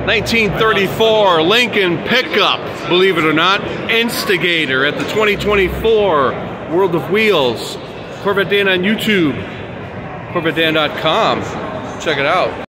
1934 Lincoln pickup, believe it or not, Instigator at the 2024 World of Wheels. Corvette Dan on YouTube, CorvetteDan.com. Check it out.